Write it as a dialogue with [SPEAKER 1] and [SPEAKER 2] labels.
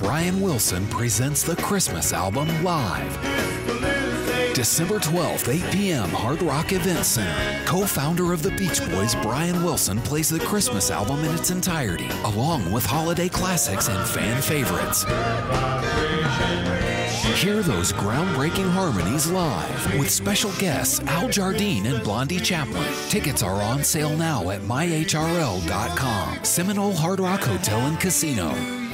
[SPEAKER 1] Brian Wilson presents the Christmas album live. December 12th, 8 p.m., Hard Rock Event Center. Co-founder of the Beach Boys, Brian Wilson, plays the Christmas album in its entirety, along with holiday classics and fan favorites. Hear those groundbreaking harmonies live with special guests Al Jardine and Bernie Chaplin. Tickets are on sale now at myhrl.com. Seminole Hard Rock Hotel and Casino.